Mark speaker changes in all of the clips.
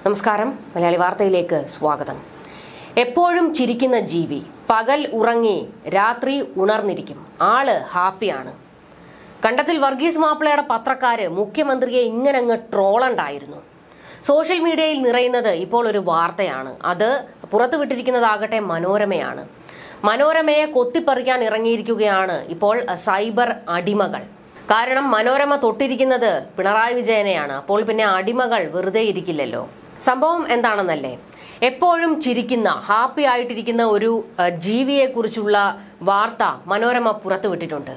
Speaker 1: നമസ്കാരം, മലയാളി വാർത്തയിലേക്ക് സ്വാഗതം. എപ്പോഴും ചിരിക്കുന്ന ജീവി, പകൽ ഉറങ്ങി രാത്രി ഉണർന്നിരിക്കും, ആള് ഹാപ്പിയാണ്. കണ്ടത്തിൽ വർഗീസ് മാപ്പിളയുടെ പത്രക്കാര് മുഖ്യമന്ത്രിയെ ഇങ്ങനങ്ങ് ട്രോളണ്ടായിരുന്നു. സോഷ്യൽ മീഡിയയിൽ നിറയുന്നത് ഇപ്പോൾ ഒരു വാർത്തയാണ്. അത് പുറത്തുവിട്ടിരിക്കുന്നതാകട്ടെ മനോരമയാണ്. മനോരമയെ കൊത്തിപ്പറിക്കാൻ ഇറങ്ങിയിരിക്കുകയാണ് ഇപ്പോൾ സൈബർ അടിമകൾ. കാരണം മനോരമ തൊട്ടിരിക്കുന്നത് പിണറായി വിജയനെയാണ്. അപ്പോൾ പിന്നെ അടിമകൾ വെറുതെ ഇരിക്കില്ലല്ലോ. സംഭവം എന്താണെന്നല്ലേ, എപ്പോഴും ചിരിക്കുന്ന ഹാപ്പി ആയിട്ടിരിക്കുന്ന ഒരു ജീവിയെ കുറിച്ചുള്ള വാർത്ത മനോരമ പുറത്തുവിട്ടിട്ടുണ്ട്.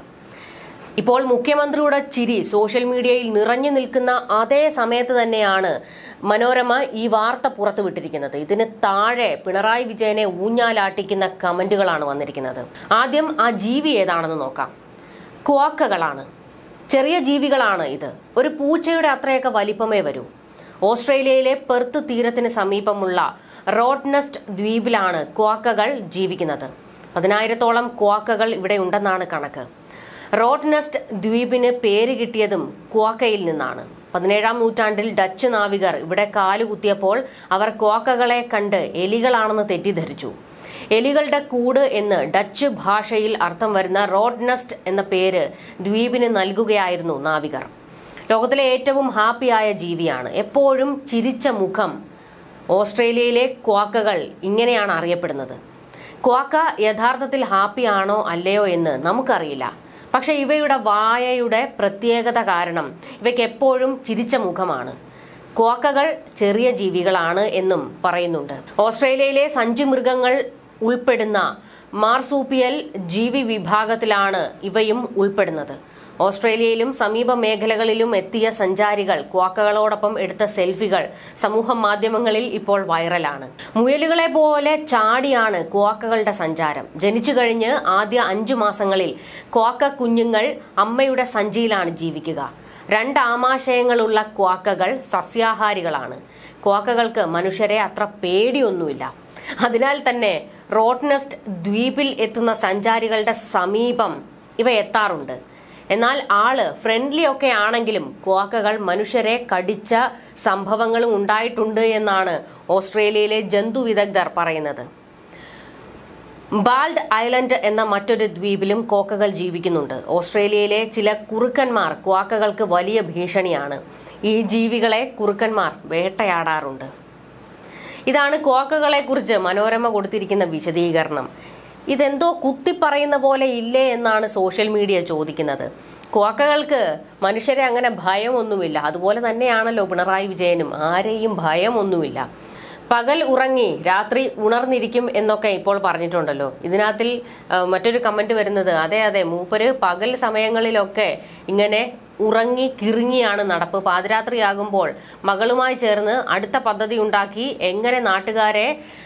Speaker 1: ഇപ്പോൾ മുഖ്യമന്ത്രിയുടെ ചിരി സോഷ്യൽ മീഡിയയിൽ നിറഞ്ഞു നിൽക്കുന്ന അതേ സമയത്ത് തന്നെയാണ് മനോരമ ഈ വാർത്ത പുറത്തുവിട്ടിരിക്കുന്നത്. ഇതിന് താഴെ പിണറായി വിജയനെ ഊഞ്ഞാലാട്ടിക്കുന്ന കമന്റുകളാണ് വന്നിരിക്കുന്നത്. ആദ്യം ആ ജീവി ഏതാണെന്ന് നോക്കാം. ക്വാക്കകളാണ്. ചെറിയ ജീവികളാണ് ഇത്. ഒരു പൂച്ചയുടെ അത്രയൊക്കെ വലിപ്പമേ വരൂ. ഓസ്ട്രേലിയയിലെ പെർത്ത് തീരത്തിന് സമീപമുള്ള റോഡ്നെസ്റ്റ് ദ്വീപിലാണ് ക്വാക്കകൾ ജീവിക്കുന്നത്. 10,000-ഓളം ക്വാക്കകൾ ഇവിടെ ഉണ്ടെന്നാണ് കണക്ക്. റോഡ്നെസ്റ്റ് ദ്വീപിന് പേര് കിട്ടിയതും ക്വാക്കയിൽ നിന്നാണ്. 17-ാം നൂറ്റാണ്ടിൽ ഡച്ച് നാവികർ ഇവിടെ കാലുകുത്തിയപ്പോൾ അവർ ക്വാക്കകളെ കണ്ട് എലികളാണെന്ന് തെറ്റിദ്ധരിച്ചു. എലികളുടെ കൂട് എന്ന് ഡച്ച് ഭാഷയിൽ അർത്ഥം വരുന്ന റോഡ്നെസ്റ്റ് എന്ന പേര് ദ്വീപിന് നൽകുകയായിരുന്നു നാവികർ. ലോകത്തിലെ ഏറ്റവും ഹാപ്പിയായ ജീവിയാണ്. എപ്പോഴും ചിരിച്ച മുഖം. ഓസ്ട്രേലിയയിലെ ക്വാക്കകൾ ഇങ്ങനെയാണ് അറിയപ്പെടുന്നത്. ക്വാക്ക യഥാർത്ഥത്തിൽ ഹാപ്പിയാണോ അല്ലയോ എന്ന് നമുക്കറിയില്ല. പക്ഷെ ഇവയുടെ വായയുടെ പ്രത്യേകത കാരണം ഇവയ്ക്ക് എപ്പോഴും ചിരിച്ച മുഖമാണ്. ക്വാക്കകൾ ചെറിയ ജീവികളാണ് എന്നും പറയുന്നുണ്ട്. ഓസ്ട്രേലിയയിലെ സഞ്ചിമൃഗങ്ങൾ ഉൾപ്പെടുന്ന മാർസൂപ്പിയൽ ജീവി വിഭാഗത്തിലാണ് ഇവയും ഉൾപ്പെടുന്നത്. ഓസ്ട്രേലിയയിലും സമീപ മേഖലകളിലും എത്തിയ സഞ്ചാരികൾ ക്വാക്കകളോടൊപ്പം എടുത്ത സെൽഫികൾ സമൂഹ മാധ്യമങ്ങളിൽ ഇപ്പോൾ വൈറലാണ്. മുയലുകളെ പോലെ ചാടിയാണ് ക്വാക്കകളുടെ സഞ്ചാരം. ജനിച്ചു കഴിഞ്ഞ് ആദ്യ 5 മാസങ്ങളിൽ ക്വാക്ക കുഞ്ഞുങ്ങൾ അമ്മയുടെ സഞ്ചിയിലാണ് ജീവിക്കുക. 2 ആമാശയങ്ങളുള്ള ക്വാക്കകൾ സസ്യാഹാരികളാണ്. ക്വാക്കകൾക്ക് മനുഷ്യരെ അത്ര പേടിയൊന്നുമില്ല. അതിനാൽ തന്നെ റോഡ്നെസ്റ്റ് ദ്വീപിൽ എത്തുന്ന സഞ്ചാരികളുടെ സമീപം ഇവ എത്താറുണ്ട്. എന്നാൽ ആള് ഫ്രണ്ട്ലി ഒക്കെ ആണെങ്കിലും ക്വാക്കകൾ മനുഷ്യരെ കടിച്ച സംഭവങ്ങളും ഉണ്ടായിട്ടുണ്ട് എന്നാണ് ഓസ്ട്രേലിയയിലെ ജന്തു വിദഗ്ധർ പറയുന്നത്. ബാൾഡ് ഐലൻഡ് എന്ന മറ്റൊരു ദ്വീപിലും ക്വാക്കകൾ ജീവിക്കുന്നുണ്ട്. ഓസ്ട്രേലിയയിലെ ചില കുറുക്കന്മാർ ക്വാക്കകൾക്ക് വലിയ ഭീഷണിയാണ്. ഈ ജീവികളെ കുറുക്കന്മാർ വേട്ടയാടാറുണ്ട്. ഇതാണ് ക്വാക്കകളെ കുറിച്ച് മനോരമ കൊടുത്തിരിക്കുന്ന വിശദീകരണം. ഇതെന്തോ കുത്തിപ്പറയുന്ന പോലെ ഇല്ലേ എന്നാണ് സോഷ്യൽ മീഡിയ ചോദിക്കുന്നത്. ക്വാക്കകൾക്ക് മനുഷ്യരെ അങ്ങനെ ഭയമൊന്നുമില്ല. അതുപോലെ തന്നെയാണല്ലോ പിണറായി വിജയനും. ആരെയും ഭയമൊന്നുമില്ല. പകൽ ഉറങ്ങി രാത്രി ഉണർന്നിരിക്കും എന്നൊക്കെ ഇപ്പോൾ പറഞ്ഞിട്ടുണ്ടല്ലോ. ഇതിനകത്തിൽ മറ്റൊരു കമന്റ് വരുന്നത്, അതെ മൂപ്പര് പകൽ സമയങ്ങളിലൊക്കെ ഇങ്ങനെ ഉറങ്ങി കിറുങ്ങിയാണ് നടപ്പ്. പാതിരാത്രിയാകുമ്പോൾ മകളുമായി ചേർന്ന് അടുത്ത പദ്ധതി ഉണ്ടാക്കി എങ്ങനെ നാട്ടുകാരെ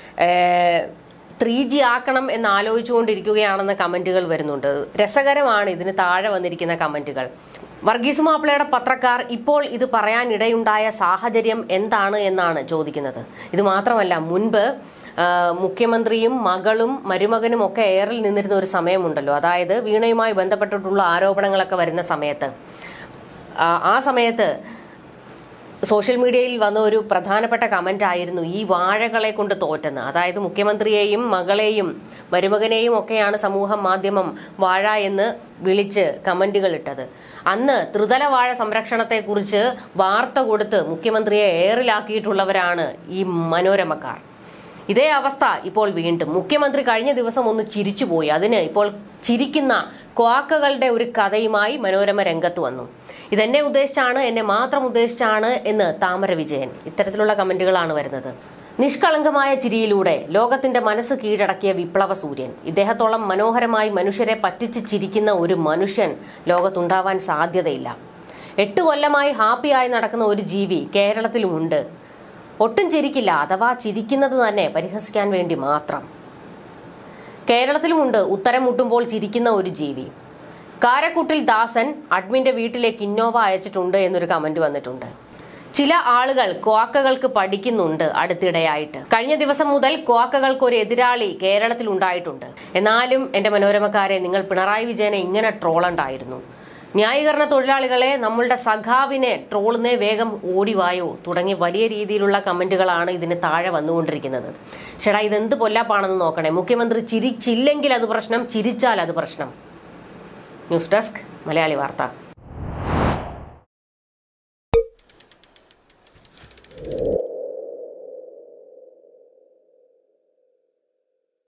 Speaker 1: 3G ആക്കണം എന്ന് ആലോചിച്ചുകൊണ്ടിരിക്കുകയാണെന്ന കമന്റുകൾ വരുന്നുണ്ട്. രസകരമാണ് ഇതിന് താഴെ വന്നിരിക്കുന്ന കമന്റുകൾ. വർഗീസ് മാപ്പിളയുടെ പത്രക്കാർ ഇപ്പോൾ ഇത് പറയാനിടയുണ്ടായ സാഹചര്യം എന്താണ് എന്നാണ് ചോദിക്കുന്നത്. ഇത് മാത്രമല്ല, മുൻപ് മുഖ്യമന്ത്രിയും മകളും മരുമകനും ഒക്കെ എയറിൽ നിന്നിരുന്ന ഒരു സമയമുണ്ടല്ലോ. അതായത് വീണയുമായി ബന്ധപ്പെട്ടിട്ടുള്ള ആരോപണങ്ങളൊക്കെ വരുന്ന സമയത്ത്, ആ സമയത്ത് സോഷ്യൽ മീഡിയയിൽ വന്ന ഒരു പ്രധാനപ്പെട്ട കമന്റ് ആയിരുന്നു ഈ വാഴകളെ കൊണ്ട് തോറ്റെന്ന്. അതായത് മുഖ്യമന്ത്രിയെയും മകളെയും മരുമകനെയും ഒക്കെയാണ് സമൂഹ മാധ്യമം വാഴ എന്ന് വിളിച്ച് കമന്റുകൾ ഇട്ടത്. അന്ന് ത്രിതല വാഴ സംരക്ഷണത്തെക്കുറിച്ച് വാർത്ത കൊടുത്ത് മുഖ്യമന്ത്രിയെ എയറിലാക്കിയിട്ടുള്ളവരാണ് ഈ മനോരമക്കാർ. ഇതേ അവസ്ഥ ഇപ്പോൾ വീണ്ടും. മുഖ്യമന്ത്രി കഴിഞ്ഞ ദിവസം ഒന്ന് ചിരിച്ചുപോയി. അതിന് ഇപ്പോൾ ചിരിക്കുന്ന ക്വാക്കകളുടെ ഒരു കഥയുമായി മനോരമ രംഗത്ത് വന്നു. ഇതെന്നെ ഉദ്ദേശിച്ചാണ്, എന്നെ മാത്രം ഉദ്ദേശിച്ചാണ് എന്ന് താമര വിജയൻ. ഇത്തരത്തിലുള്ള കമന്റുകളാണ് വരുന്നത്. നിഷ്കളങ്കമായ ചിരിയിലൂടെ ലോകത്തിന്റെ മനസ്സ് കീഴടക്കിയ വിപ്ലവ സൂര്യൻ. ഇദ്ദേഹത്തോളം മനോഹരമായി മനുഷ്യരെ പറ്റിച്ച് ചിരിക്കുന്ന ഒരു മനുഷ്യൻ ലോകത്തുണ്ടാവാൻ സാധ്യതയില്ല. 8 കൊല്ലമായി ഹാപ്പിയായി നടക്കുന്ന ഒരു ജീവി കേരളത്തിലുമുണ്ട്. ഒട്ടും ചിരിക്കില്ല, അഥവാ ചിരിക്കുന്നത് തന്നെ പരിഹസിക്കാൻ വേണ്ടി മാത്രം. കേരളത്തിലുമുണ്ട് ഉത്തരം മുട്ടുമ്പോൾ ചിരിക്കുന്ന ഒരു ജീവി. കാരക്കുട്ടിൽ ദാസൻ അഡ്മിന്റെ വീട്ടിലേക്ക് ഇന്നോവ അയച്ചിട്ടുണ്ട് എന്നൊരു കമന്റ് വന്നിട്ടുണ്ട്. ചില ആളുകൾ ക്വാക്കകൾക്ക് പഠിക്കുന്നുണ്ട് അടുത്തിടെയായിട്ട്. കഴിഞ്ഞ ദിവസം മുതൽ ക്വാക്കകൾക്ക് ഒരു എതിരാളി കേരളത്തിൽ ഉണ്ടായിട്ടുണ്ട്. എന്നാലും എന്റെ മനോരമക്കാരെ, നിങ്ങൾ പിണറായി വിജയനെ ഇങ്ങനെ ട്രോളണ്ടായിരുന്നു. ന്യായീകരണ തൊഴിലാളികളെ, നമ്മളുടെ സഖാവിനെ ട്രോളുന്നേ, വേഗം ഓടിവായോ തുടങ്ങി വലിയ രീതിയിലുള്ള കമന്റുകളാണ് ഇതിന് താഴെ വന്നുകൊണ്ടിരിക്കുന്നത്. ചേട്ടാ, ഇതെന്ത് പൊല്ലാപ്പാണെന്ന് നോക്കണേ. മുഖ്യമന്ത്രി ചിരിച്ചില്ലെങ്കിൽ അത് പ്രശ്നം, ചിരിച്ചാൽ അത് പ്രശ്നം. ന്യൂസ് ഡെസ്ക് മലയാളി വാർത്ത.